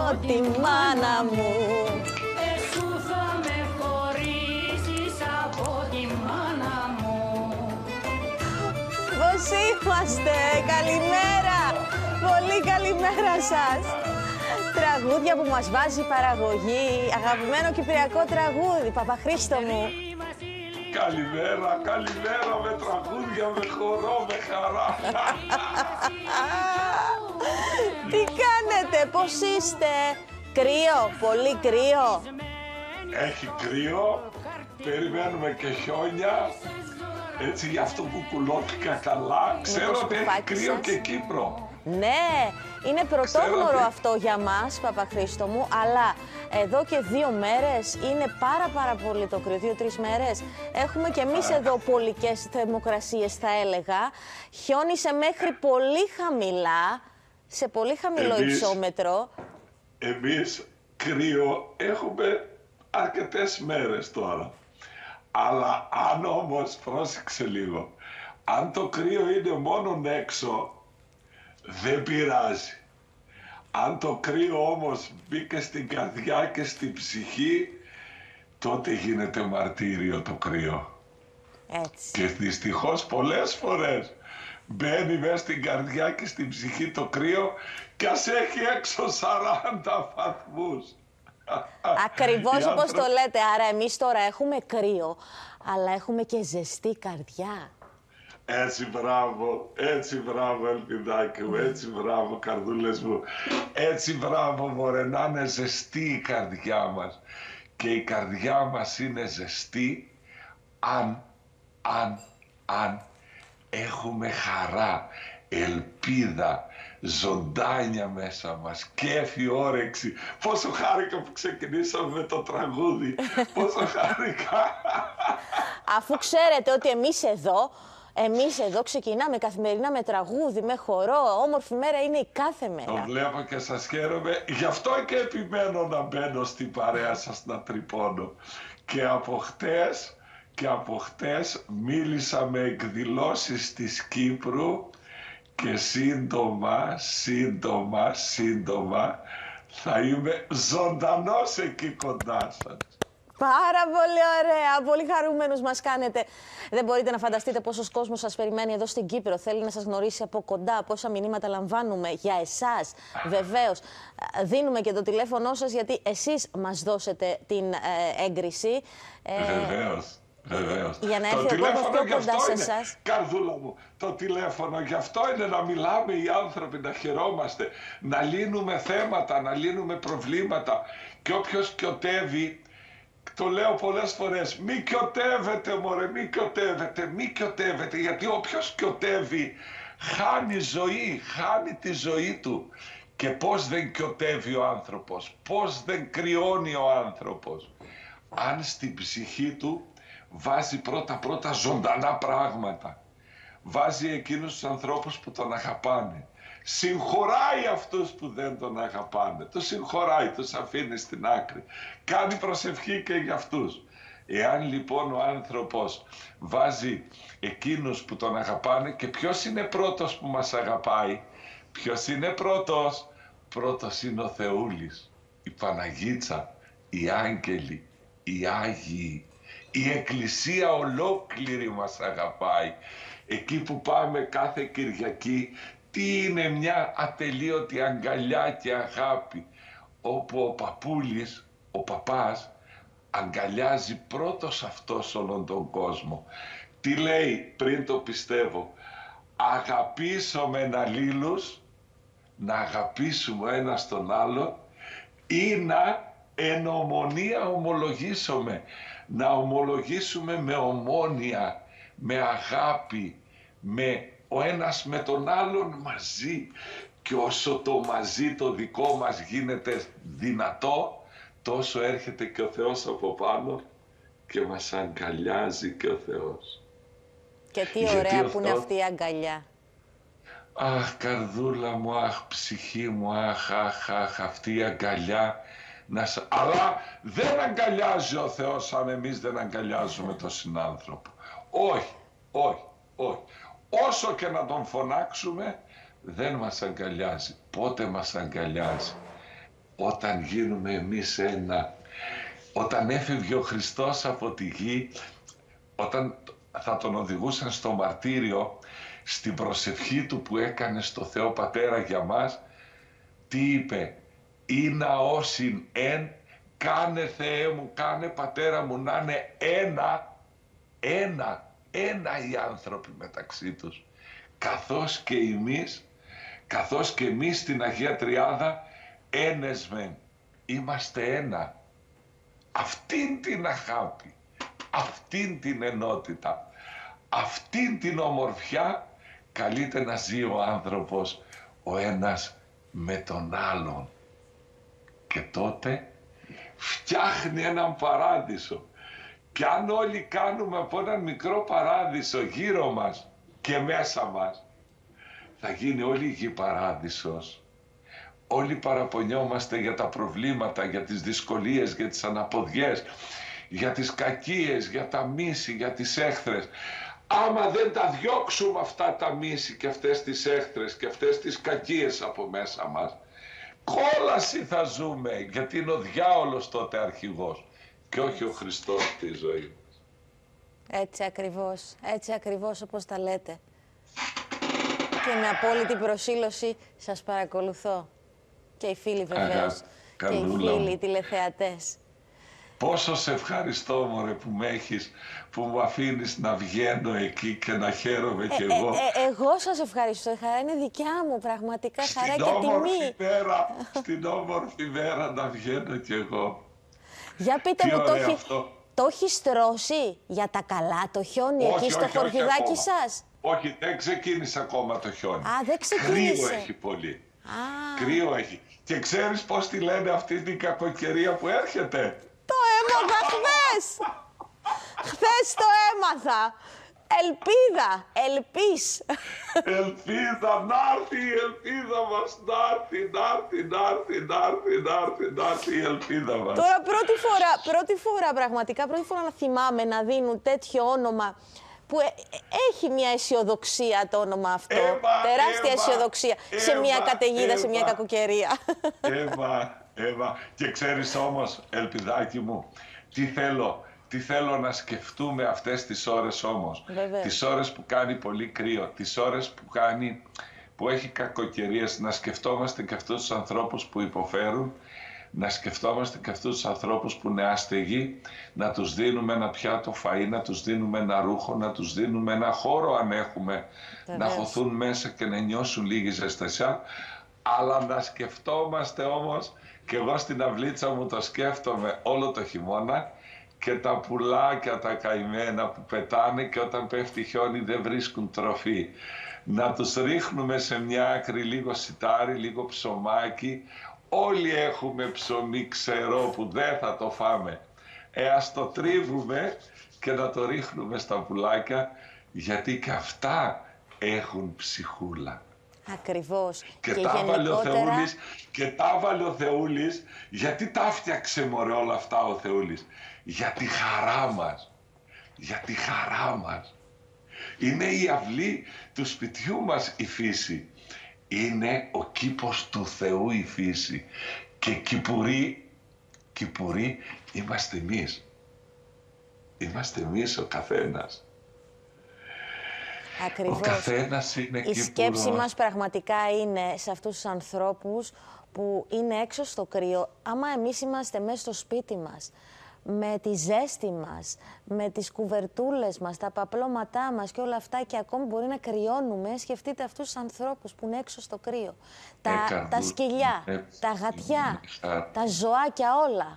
από τη μάνα μου. Εσού θα με χωρίσεις από τη μάνα μου. Πώς είμαστε, καλημέρα, πολύ καλημέρα σας. Τραγούδια που μας βάζει η παραγωγή, αγαπημένο κυπριακό τραγούδι, Παπαχρήστο μου. Καλημέρα, καλημέρα, με τραγούδια, με χορό, με χαρά. Τι κάνετε, πώς είστε? Κρύο, πολύ κρύο? Έχει κρύο, περιμένουμε και χιόνια. Έτσι, γι' αυτό που κουλώθηκα καλά. Ξέρω ότι έχει κρύο και Κύπρο. Ναι, είναι πρωτόγνωρο αυτό για μας, Παπαχρήστο μου, αλλά εδώ και 2 μέρες είναι πάρα πολύ το κρύο, 2-3 μέρες. Έχουμε και εμείς εδώ πολικές θερμοκρασίες, θα έλεγα. Χιόνισε μέχρι πολύ χαμηλά, σε πολύ χαμηλό υψόμετρο. Εμείς κρύο έχουμε αρκετές μέρες τώρα. Αλλά αν όμως, πρόσεξε λίγο, αν το κρύο είναι μόνον έξω, δεν πειράζει. Αν το κρύο όμως μπήκε στην καρδιά και στην ψυχή, τότε γίνεται μαρτύριο το κρύο. Έτσι. Και δυστυχώς πολλές φορές μπαίνει μέσα στην καρδιά και στην ψυχή το κρύο και ας έχει έξω 40 βαθμούς. Ακριβώς όπως το λέτε. Άρα εμείς τώρα έχουμε κρύο, αλλά έχουμε και ζεστή καρδιά. Έτσι μπράβο Ελπιδάκι μου, έτσι μπράβο καρδούλες μου, έτσι μπράβο μωρέ, να είναι ζεστή η καρδιά μας. Και η καρδιά μας είναι ζεστή αν έχουμε χαρά, ελπίδα, ζωντάνια μέσα μας, κέφι, όρεξη. Πόσο χάρηκα που ξεκινήσαμε με το τραγούδι, πόσο χάρηκα. Αφού ξέρετε ότι εμείς εδώ ξεκινάμε καθημερινά με τραγούδι, με χορό, όμορφη μέρα είναι η κάθε μέρα. Το βλέπω και σας χαίρομαι, γι' αυτό και επιμένω να μπαίνω στην παρέα σας να τρυπώνω. Και από χτες μίλησα με εκδηλώσεις της Κύπρου και σύντομα θα είμαι ζωντανός εκεί κοντά σας. Πάρα πολύ ωραία, πολύ χαρούμενους μας κάνετε. Δεν μπορείτε να φανταστείτε πόσος κόσμος σας περιμένει εδώ στην Κύπρο. Θέλει να σας γνωρίσει από κοντά, πόσα μηνύματα λαμβάνουμε για εσάς. Βεβαίως, δίνουμε και το τηλέφωνό σας γιατί εσείς μας δώσετε την έγκριση. Βεβαίως. Για να έρθει ο κόσμος πιο κοντά σε εσάς. Καρδούλα μου, το τηλέφωνο γι' αυτό είναι, να μιλάμε οι άνθρωποι, να χαιρόμαστε, να λύνουμε θέματα, να λύνουμε προβλήματα. Και όποιος κιωτεύει, το λέω πολλές φορές, μη κιωτεύετε μωρέ, μη κιωτεύετε, γιατί όποιος κιωτεύει χάνει ζωή, χάνει τη ζωή του. Και πώς δεν κιωτεύει ο άνθρωπος, πώς δεν κρυώνει ο άνθρωπος, αν στην ψυχή του βάζει πρώτα ζωντανά πράγματα. Βάζει εκείνους τους ανθρώπους που τον αγαπάνε. Συγχωράει αυτούς που δεν τον αγαπάνε. Τους συγχωράει, τους αφήνει στην άκρη. Κάνει προσευχή και για αυτούς. Εάν λοιπόν ο άνθρωπος βάζει εκείνους που τον αγαπάνε, και ποιος είναι πρώτος που μας αγαπάει? Ποιος είναι πρώτος? Πρώτος είναι ο Θεούλης, η Παναγίτσα, οι άγγελοι, οι Άγιοι. Η Εκκλησία ολόκληρη μας αγαπάει. Εκεί που πάμε κάθε Κυριακή, τι είναι μια ατελείωτη αγκαλιά και αγάπη, όπου ο παππούλης, ο παπάς, αγκαλιάζει πρώτος αυτός όλον τον κόσμο. Τι λέει πριν το πιστεύω? Αγαπήσομεν αλλήλους, να αγαπήσουμε ο ένας τον άλλο, ή να εν ομονία ομολογήσουμε, να ομολογήσουμε με ομόνοια, με αγάπη, με ο ένας με τον άλλον μαζί. Και όσο το μαζί το δικό μας γίνεται δυνατό, τόσο έρχεται και ο Θεός από πάνω και μας αγκαλιάζει και ο Θεός. Και τι ωραία που είναι αυτή η αγκαλιά. Αχ, καρδούλα μου, αχ, ψυχή μου, αχ, αυτή η αγκαλιά. Αλλά δεν αγκαλιάζει ο Θεός αν εμείς δεν αγκαλιάζουμε τον συνάνθρωπο. Όχι. Όσο και να τον φωνάξουμε, δεν μας αγκαλιάζει. Πότε μας αγκαλιάζει? όταν γίνουμε εμείς ένα. Όταν έφευγε ο Χριστός από τη γη, όταν θα τον οδηγούσαν στο μαρτύριο, στην προσευχή του που έκανε στο Θεό Πατέρα για μας, τι είπε? «Ήνα όσην εν, κάνε Θεέ μου, κάνε Πατέρα μου να είναι ένα οι άνθρωποι μεταξύ τους, καθώς και εμείς στην Αγία Τριάδα ένες μεν, είμαστε ένα». Αυτήν την αγάπη, αυτήν την ενότητα, αυτήν την ομορφιά καλείται να ζει ο άνθρωπος ο ένας με τον άλλον. Και τότε φτιάχνει έναν παράδεισο. Και αν όλοι κάνουμε από έναν μικρό παράδεισο γύρω μας και μέσα μας, θα γίνει όλη η γη παράδεισος. Όλοι παραπονιόμαστε για τα προβλήματα, για τις δυσκολίες, για τις αναποδιές, για τις κακίες, για τα μίση, για τις έχθρες. Άμα δεν τα διώξουμε αυτά τα μίση και αυτές τις έχθρες και αυτές τις κακίες από μέσα μας, κόλαση θα ζούμε, γιατί είναι ο διάολος τότε αρχηγός και όχι ο Χριστός στη ζωή μας. Έτσι ακριβώς όπως τα λέτε. Και με απόλυτη προσήλωση σας παρακολουθώ. Και οι φίλοι βεβαίως, και οι φίλοι, οι τηλεθεατές. Πόσο σε ευχαριστώ, μωρέ, που με έχεις, που μου αφήνεις να βγαίνω εκεί και να χαίρομαι κι εγώ. Εγώ σας ευχαριστώ, η χαρά είναι δικιά μου, πραγματικά χαρά και τιμή. Στην όμορφη μέρα να βγαίνω κι εγώ. Για πείτε μου, το έχει στρώσει για τα καλά το χιόνι εκεί στο χωριουδάκι σας? Όχι, δεν ξεκίνησε ακόμα το χιόνι. Α, δεν ξεκίνησε. Κρύο έχει πολύ. Κρύο έχει. Και ξέρεις πώς τη λένε αυτή την κακοκαιρία που έρχεται? Το έμαθα χθες. Χθες το έμαθα. Ελπίδα, ελπίς. Ελπίδα, να'ρθει η ελπίδα μας, να'ρθει η ελπίδα μας. Τώρα πρώτη φορά πραγματικά, πρώτη φορά να θυμάμαι να δίνουν τέτοιο όνομα που έχει μια αισιοδοξία το όνομα αυτό. Τεράστια αισιοδοξία σε μια καταιγίδα, σε μια κακοκαιρία. Εύα. Και ξέρεις όμως, ελπιδάκι μου, τι θέλω να σκεφτούμε αυτές τις ώρες όμως. Βέβαια. Τις ώρες που κάνει πολύ κρύο, τις ώρες που έχει κακοκαιρίες, να σκεφτόμαστε και αυτούς τους ανθρώπους που υποφέρουν, να σκεφτόμαστε και αυτούς τους ανθρώπους που είναι άστεγοι, να τους δίνουμε ένα πιάτο φαΐ, να τους δίνουμε ένα ρούχο, να τους δίνουμε ένα χώρο αν έχουμε, να χωθούν μέσα και να νιώσουν λίγη ζεστασιά. Αλλά να σκεφτόμαστε όμως, και εγώ στην αυλίτσα μου το σκέφτομαι όλο το χειμώνα, και τα πουλάκια τα καημένα που πετάνε και όταν πέφτει χιόνι δεν βρίσκουν τροφή. Να τους ρίχνουμε σε μια άκρη λίγο σιτάρι, λίγο ψωμάκι. Όλοι έχουμε ψωμί ξερό που δεν θα το φάμε. Ας το τρίβουμε και να το ρίχνουμε στα πουλάκια, γιατί και αυτά έχουν ψυχούλα. Ακριβώς. Και τα έβαλε ο Θεούλης, γιατί τα φτιάξε μωρέ όλα αυτά ο Θεούλης? Για τη χαρά μας. Για τη χαρά μας. Είναι η αυλή του σπιτιού μας η φύση. Είναι ο κήπος του Θεού η φύση. Και κυπουροί είμαστε εμείς. Είμαστε εμείς ο καθένας. Ακριβώς. Ο καθένας είναι κύπουρος. Η σκέψη μας πραγματικά είναι σε αυτούς τους ανθρώπους που είναι έξω στο κρύο. Άμα εμείς είμαστε μέσα στο σπίτι μας, με τη ζέστη μας, με τις κουβερτούλες μας, τα παπλώματά μας και όλα αυτά, και ακόμη μπορεί να κρυώνουμε, σκεφτείτε αυτούς τους ανθρώπους που είναι έξω στο κρύο. Τα σκυλιά, τα γατιά, τα ζωάκια όλα.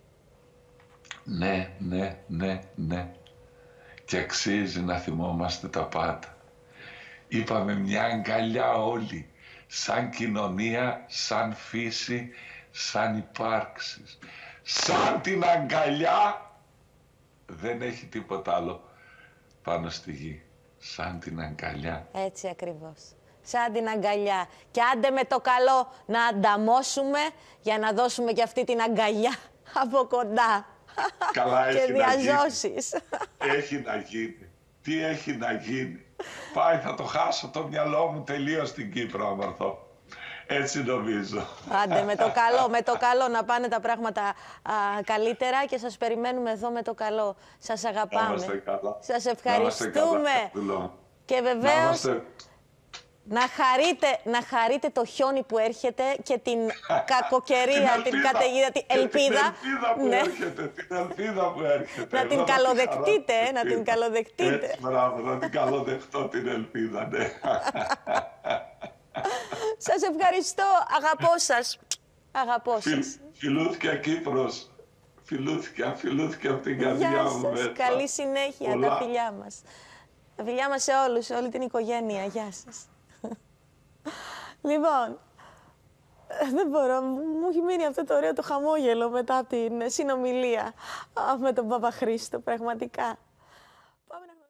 Ναι. Και αξίζει να θυμόμαστε τα πάντα. Είπαμε μια αγκαλιά όλοι, σαν κοινωνία, σαν φύση, σαν υπάρξεις. Σαν την αγκαλιά δεν έχει τίποτα άλλο πάνω στη γη. Σαν την αγκαλιά. Έτσι ακριβώς. Σαν την αγκαλιά. Και άντε με το καλό να ανταμώσουμε για να δώσουμε και αυτή την αγκαλιά από κοντά. Καλά, και διαζώσεις. Έχει να γίνει. Τι έχει να γίνει? Πάει, θα το χάσω το μυαλό μου τελείως στην Κύπρο άμα έρθω. Έτσι νομίζω. Άντε, με το καλό να πάνε τα πράγματα καλύτερα και σας περιμένουμε εδώ με το καλό. Σας αγαπάμε. Σας ευχαριστούμε. Και βεβαίως να χαρείτε το χιόνι που έρχεται και την κακοκαιρία, την καταιγίδα, την ελπίδα. Την ελπίδα που έρχεται. Να την καλοδεχτείτε, να την καλοδεχτείτε. Έτσι, μπράβο, να την καλοδεχτώ την ελπίδα, ναι. Σας ευχαριστώ, αγαπώ σας. Αγαπώ σας. Φιλούθηκια Κύπρος. Φιλούθηκια από την καρδιά μου. Γεια σας, καλή συνέχεια, τα φιλιά μας. Τα φιλιά μας σε όλους, σε όλη την οικογένεια. Γεια σας. Λοιπόν, δεν μπορώ, μου έχει μείνει αυτό το ωραίο το χαμόγελο μετά την συνομιλία με τον Παπαχρήστο, πραγματικά. Πάμε να